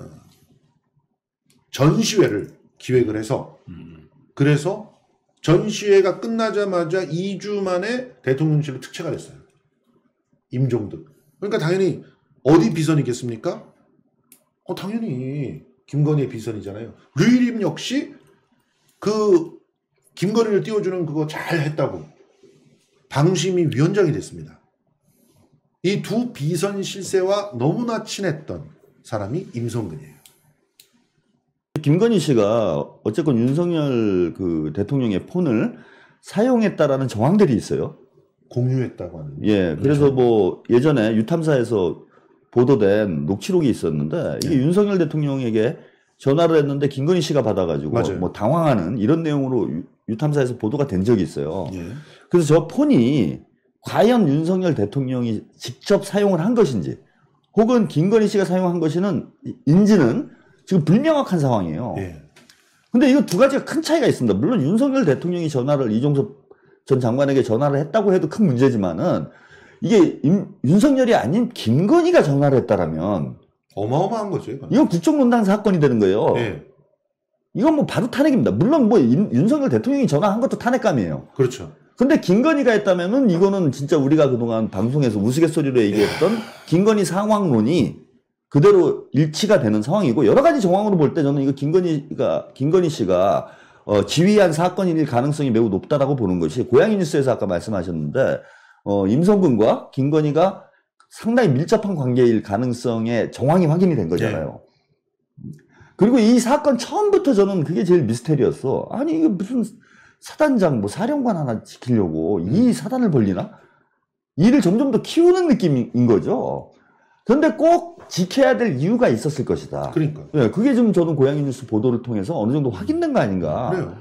전시회를 기획을 해서 그래서 전시회가 끝나자마자 2주 만에 대통령실로 특채가 됐어요. 임종득. 그러니까 당연히 어디 비선이겠습니까? 당연히 김건희의 비선이잖아요. 류희림 역시 그 김건희를 띄워주는 그거 잘 했다고 방심위 위원장이 됐습니다. 이 두 비선 실세와 너무나 친했던 사람이 임성근이에요. 김건희 씨가 어쨌건 윤석열 그 대통령의 폰을 사용했다라는 정황들이 있어요. 공유했다고 하는. 예, 그래서 뭐 예전에 유탐사에서 보도된 녹취록이 있었는데 이게 윤석열 대통령에게 전화를 했는데 김건희 씨가 받아가지고 맞아요. 뭐 당황하는 이런 내용으로 유탐사에서 보도가 된 적이 있어요. 예. 그래서 저 폰이 과연 윤석열 대통령이 직접 사용을 한 것인지 혹은 김건희 씨가 사용한 것인지는 지금 불명확한 상황이에요. 예. 근데 이거 두 가지가 큰 차이가 있습니다. 물론 윤석열 대통령이 전화를 이종섭 전 장관에게 전화를 했다고 해도 큰 문제지만은 이게 윤석열이 아닌 김건희가 전화를 했다라면 어마어마한 거죠. 이건. 이건 국정농단 사건이 되는 거예요. 예. 이건 뭐 바로 탄핵입니다. 물론 뭐 윤석열 대통령이 전화한 것도 탄핵감이에요. 그렇죠. 근데 김건희가 했다면은 이거는 진짜 우리가 그동안 방송에서 우스갯소리로 얘기했던 김건희 상황론이 그대로 일치가 되는 상황이고 여러 가지 정황으로 볼 때 저는 이거 김건희 씨가 지휘한 사건일 가능성이 매우 높다라고 보는 것이 고양이 뉴스에서 아까 말씀하셨는데 임성근과 김건희가 상당히 밀접한 관계일 가능성의 정황이 확인이 된 거잖아요. 네. 그리고 이 사건 처음부터 저는 그게 제일 미스테리였어. 아니 이게 무슨 사단장 뭐 사령관 하나 지키려고 이 사단을 벌리나? 이를 점점 더 키우는 느낌인 거죠. 그런데 꼭 지켜야 될 이유가 있었을 것이다. 그러니까. 네, 그게 좀 저는 고양이 뉴스 보도를 통해서 어느 정도 확인된 거 아닌가. 그래요.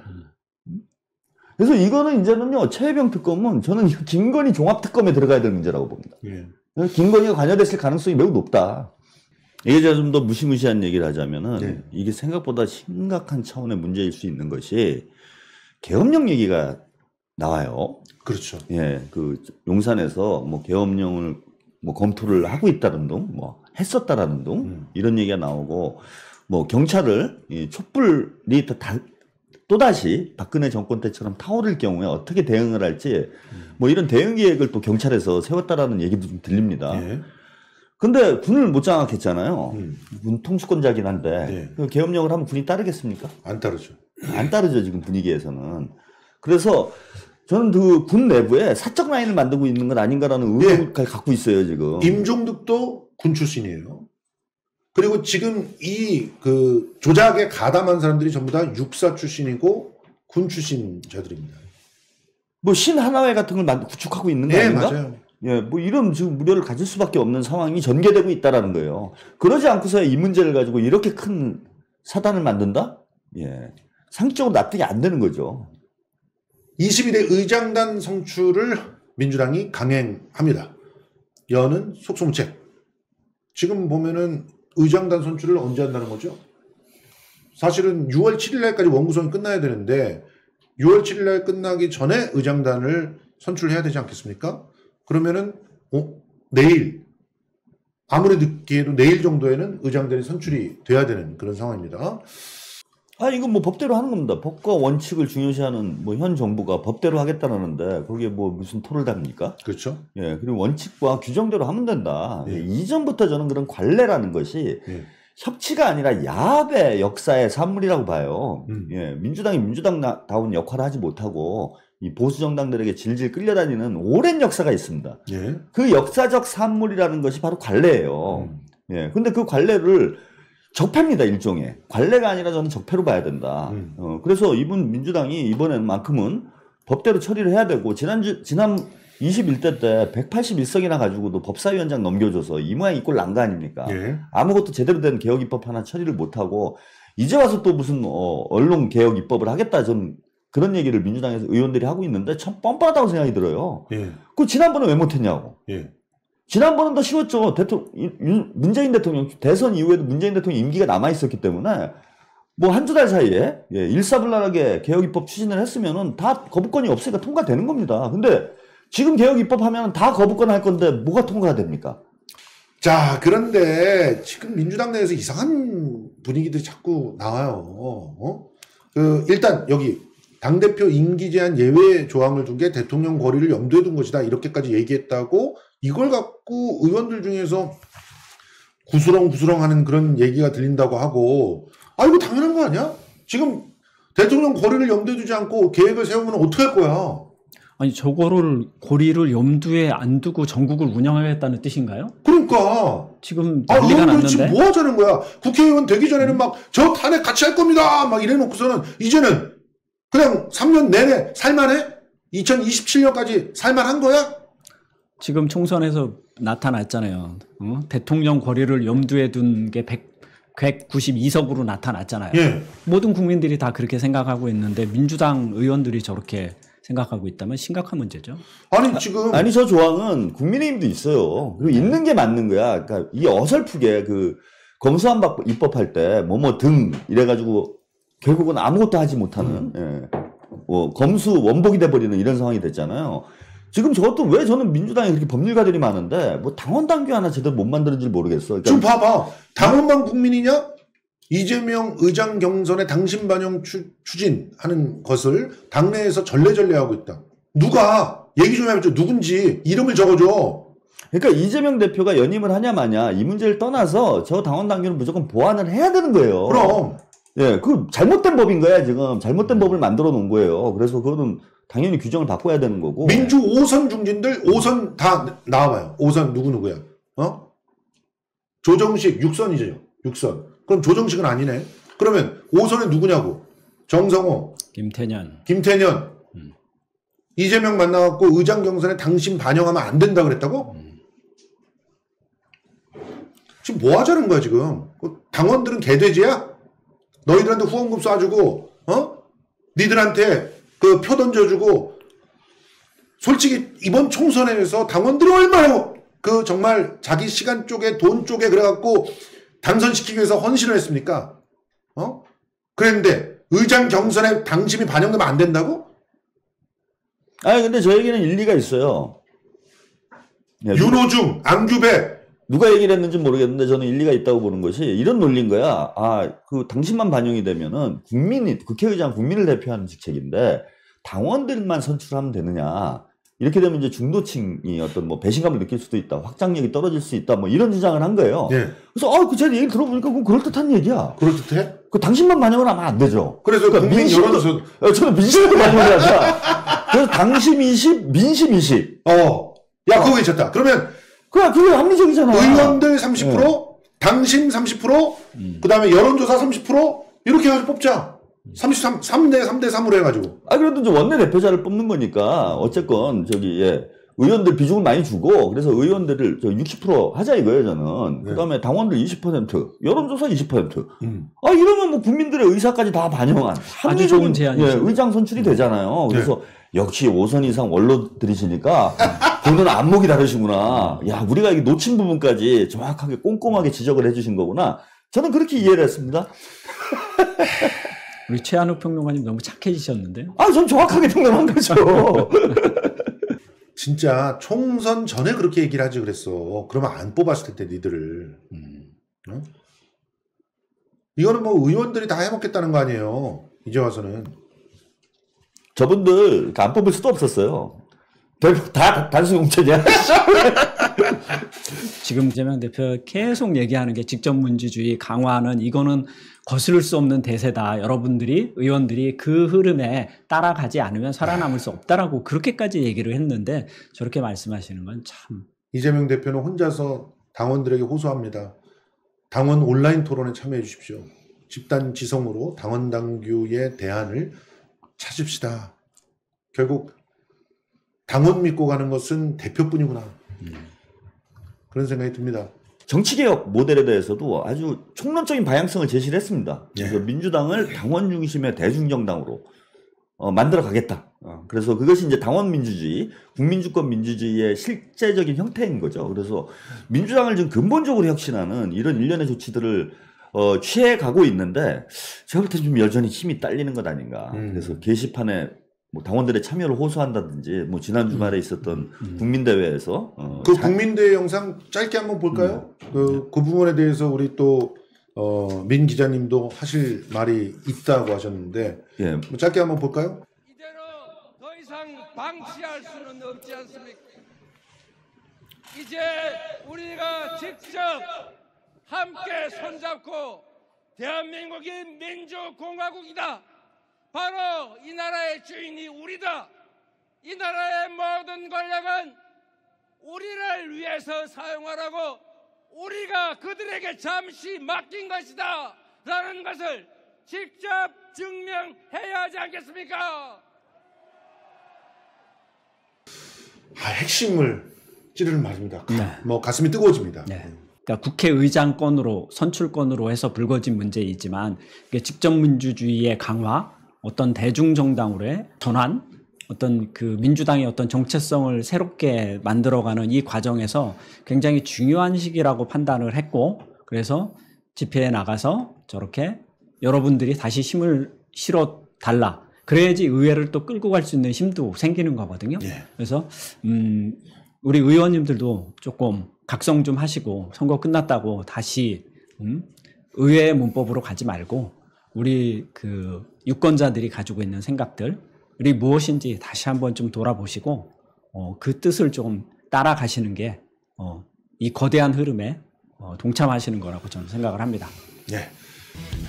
그래서 이거는 이제는요, 최혜병 특검은 저는 김건희 종합특검에 들어가야 될 문제라고 봅니다. 예. 김건희가 관여됐을 가능성이 매우 높다. 이게 제가 좀 더 무시무시한 얘기를 하자면은 네. 이게 생각보다 심각한 차원의 문제일 수 있는 것이 계엄령 얘기가 나와요. 그렇죠. 예, 그 용산에서 뭐 계엄령을 뭐 검토를 하고 있다는 둥, 뭐 했었다라는 둥 이런 얘기가 나오고 뭐 경찰을 이 촛불이 또다시 박근혜 정권 때처럼 타오를 경우에 어떻게 대응을 할지 뭐 이런 대응 계획을 또 경찰에서 세웠다라는 얘기도 좀 들립니다. 예. 근데 군을 못 장악했잖아요. 군 통수권자긴 한데 네. 그 계엄령을 하면 군이 따르겠습니까? 안 따르죠. 안 따르죠, 지금 분위기에서는. 그래서 저는 그 군 내부에 사적 라인을 만들고 있는 건 아닌가라는 의혹을 갖고 있어요, 지금. 임종득도 군 출신이에요. 그리고 지금 이 그 조작에 가담한 사람들이 전부 다 육사 출신이고 군 출신자들입니다. 뭐 신하나회 같은 걸 구축하고 있는 거 네, 아닌가? 맞아요. 예, 뭐 이런 지금 우려를 가질 수밖에 없는 상황이 전개되고 있다라는 거예요. 그러지 않고서 이 문제를 가지고 이렇게 큰 사단을 만든다? 예. 상식적으로 납득이 안 되는 거죠. 22대 의장단 성추를 민주당이 강행합니다. 여는 속수무책. 지금 보면은 의장단 선출을 언제 한다는 거죠? 사실은 6월 7일 날까지 원구성이 끝나야 되는데 6월 7일 날 끝나기 전에 의장단을 선출해야 되지 않겠습니까? 그러면은 내일 아무리 늦게도 내일 정도에는 의장단이 선출이 돼야 되는 그런 상황입니다. 이건 뭐 법대로 하는 겁니다. 법과 원칙을 중요시하는 뭐 현 정부가 법대로 하겠다는데 거기에 뭐 무슨 토를 답니까? 그렇죠. 예, 그리고 원칙과 규정대로 하면 된다. 예. 이전부터 저는 그런 관례라는 것이 예. 협치가 아니라 야합의 역사의 산물이라고 봐요. 예. 민주당이 민주당다운 역할을 하지 못하고 이 보수 정당들에게 질질 끌려다니는 오랜 역사가 있습니다. 예. 그 역사적 산물이라는 것이 바로 관례예요. 예, 근데 그 관례를 적폐입니다, 일종의. 관례가 아니라 저는 적폐로 봐야 된다. 그래서 민주당이 이번에만큼은 법대로 처리를 해야 되고, 지난 21대 때 181석이나 가지고도 법사위원장 넘겨줘서 이 모양 이 꼴 난 거 아닙니까? 예. 아무것도 제대로 된 개혁 입법 하나 처리를 못하고, 이제 와서 또 무슨, 언론 개혁 입법을 하겠다. 저는 그런 얘기를 민주당에서 의원들이 하고 있는데 참 뻔뻔하다고 생각이 들어요. 예. 그 지난번에 왜 못했냐고. 예. 지난번은 더 쉬웠죠. 문재인 대통령 대선 이후에도 문재인 대통령 임기가 남아 있었기 때문에 뭐 한두 달 사이에 일사불란하게 개혁 입법 추진을 했으면은 다 거부권이 없으니까 통과되는 겁니다. 근데 지금 개혁 입법하면 다 거부권 할 건데 뭐가 통과가 됩니까? 자, 그런데 지금 민주당 내에서 이상한 분위기들이 자꾸 나와요. 일단 여기 당대표 임기 제한 예외 조항을 둔 게 대통령 권리를 염두에 둔 것이다. 이렇게까지 얘기했다고 이걸 갖고 의원들 중에서 구수렁구수렁 하는 그런 얘기가 들린다고 하고 이거 당연한 거 아니야? 지금 대통령 권리를 염두에 두지 않고 계획을 세우면 어떻게 할 거야? 아니 저거를 고리를 염두에 안 두고 전국을 운영하겠다는 뜻인가요? 그러니까 지금 난리가 의원들 지금 났는데 뭐 하자는 거야? 국회의원 되기 전에는 막 저 탄핵 같이 할 겁니다. 막 이래놓고서는 이제는 그냥 3년 내내 살만해? 2027년까지 살만한 거야? 지금 총선에서 나타났잖아요. 대통령 권리를 염두에 둔 게 192석으로 나타났잖아요. 예. 모든 국민들이 다 그렇게 생각하고 있는데 민주당 의원들이 저렇게 생각하고 있다면 심각한 문제죠. 아니 지금 아니 저 조항은 국민의힘도 있어요. 그리고 있는 게 맞는 거야. 그러니까 이 어설프게 그 검수완박 입법할 때 뭐뭐 등 이래가지고 결국은 아무것도 하지 못하는 검수 원복이 돼버리는 이런 상황이 됐잖아요. 지금 저것도 왜 저는 민주당에 그렇게 법률가들이 많은데 뭐 당원 당규 하나 제대로 못 만드는지 모르겠어. 그러니까 지금 봐봐. 당원만 국민이냐? 이재명 의장 경선의 당신 반영 추진하는 것을 당내에서 전례전례하고 있다. 누가 얘기 좀 해보죠. 누군지 이름을 적어줘. 그러니까 이재명 대표가 연임을 하냐 마냐 이 문제를 떠나서 저 당원 당규는 무조건 보완을 해야 되는 거예요. 그럼. 예, 그 잘못된 법인 거야 지금. 잘못된 법을 만들어 놓은 거예요. 그래서 그거는 당연히 규정을 바꿔야 되는 거고. 민주 5선 중진들 5선 다 나와봐요. 5선 누구야? 조정식 6선이죠. 6선. 그럼 조정식은 아니네. 그러면 5선에 누구냐고? 정성호, 김태년. 이재명 만나갖고 의장 경선에 당신 반영하면 안 된다 그랬다고? 지금 뭐 하자는 거야 지금? 당원들은 개돼지야? 너희들한테 후원금 쏴주고 니들한테 그 표 던져주고 솔직히 이번 총선에서 당원들이 얼마나 그 정말 자기 시간 쪽에 돈 쪽에 그래갖고 당선시키기 위해서 헌신을 했습니까? 그랬는데 의장 경선에 당심이 반영되면 안 된다고? 아니 근데 저 얘기는 일리가 있어요. 윤호중, 안규배 누가 얘기를 했는지 모르겠는데 저는 일리가 있다고 보는 것이 이런 논리인 거야. 그 당신만 반영이 되면은 국회의장 국민을 대표하는 직책인데 당원들만 선출하면 되느냐. 이렇게 되면 이제 중도층이 어떤 뭐 배신감을 느낄 수도 있다. 확장력이 떨어질 수 있다. 뭐 이런 주장을 한 거예요. 예. 그래서 그 제 얘기를 들어보니까 그건 그럴듯한 얘기야. 그럴듯해? 그 당신만 반영을 하면 안 되죠. 그래서 그러니까 국민 여론조사 저는 민심도 반영을 하자. 그래서 당심 20, 민심 20. 야 그거 괜찮다. 그러면 그게 합리적이잖아. 의원들 30%, 당심 30%, 그다음에 여론조사 30% 이렇게 해가지고 뽑자. 3대 3으로 해가지고. 그래도 이제 원내대표자를 뽑는 거니까 어쨌건 의원들 비중을 많이 주고 그래서 의원들을 60% 하자 이거예요 저는. 네. 그다음에 당원들 20%, 여론조사 20%. 이러면 뭐 국민들의 의사까지 다 반영한 아주 좋은 제안이죠. 의장 선출이 되잖아요. 그래서 역시 5선 이상 원로들이시니까 보는 안목이 다르시구나. 야 우리가 이 놓친 부분까지 정확하게 꼼꼼하게 지적을 해주신 거구나. 저는 그렇게 이해를 했습니다. 우리 최한욱 평론가님 너무 착해지셨는데요? 전 정확하게 평론한 거죠. 진짜 총선 전에 그렇게 얘기를 하지 그랬어. 그러면 안 뽑았을 텐데 니들을. 이거는 뭐 의원들이 다 해먹겠다는 거 아니에요. 이제 와서는. 저분들 안 뽑을 수도 없었어요. 결국 다 단순 공천이야. 지금 이재명 대표 계속 얘기하는 게 직접민주주의 강화하는 이거는 거스를 수 없는 대세다. 여러분들이 의원들이 그 흐름에 따라가지 않으면 살아남을 수 없다라고 그렇게까지 얘기를 했는데 저렇게 말씀하시는 건 참. 이재명 대표는 혼자서 당원들에게 호소합니다. 당원 온라인 토론에 참여해 주십시오. 집단 지성으로 당원 당규의 대안을 찾읍시다. 결국 당원 믿고 가는 것은 대표뿐이구나. 그런 생각이 듭니다. 정치개혁 모델에 대해서도 아주 총론적인 방향성을 제시를 했습니다. 예. 그래서 민주당을 당원 중심의 대중정당으로 만들어 가겠다. 그래서 그것이 이제 당원 민주주의, 국민주권 민주주의의 실제적인 형태인 거죠. 그래서 민주당을 좀 근본적으로 혁신하는 이런 일련의 조치들을 취해 가고 있는데 제가 볼 때 좀 여전히 힘이 딸리는 것 아닌가. 그래서 게시판에 뭐 당원들의 참여를 호소한다든지 뭐 지난 주말에 있었던 국민대회에서 그 국민대회 영상 짧게 한번 볼까요? 그 부분에 대해서 우리 또 민 기자님도 하실 말이 있다고 하셨는데 예. 뭐 짧게 한번 볼까요? 이대로 더 이상 방치할 수는 없지 않습니까? 이제 우리가 직접 함께 손잡고 대한민국이 민주공화국이다. 바로 이 나라의 주인이 우리다. 이 나라의 모든 권력은 우리를 위해서 사용하라고 우리가 그들에게 잠시 맡긴 것이다 라는 것을 직접 증명해야 하지 않겠습니까? 핵심을 찌르는 말입니다. 네. 뭐 가슴이 뜨거워집니다. 네. 그러니까 국회의장권으로 선출권으로 해서 불거진 문제이지만 이게 직접 민주주의의 강화, 어떤 대중정당으로의 전환, 어떤 그 민주당의 어떤 정체성을 새롭게 만들어가는 이 과정에서 굉장히 중요한 시기라고 판단을 했고, 그래서 집회에 나가서 저렇게 여러분들이 다시 힘을 실어 달라. 그래야지 의회를 또 끌고 갈 수 있는 힘도 생기는 거거든요. 예. 그래서 우리 의원님들도 조금 각성 좀 하시고 선거 끝났다고 다시 의회 문법으로 가지 말고 우리 그 유권자들이 가지고 있는 생각들이 무엇인지 다시 한번 좀 돌아보시고 그 뜻을 좀 따라가시는 게 이 거대한 흐름에 동참하시는 거라고 저는 생각을 합니다. 예.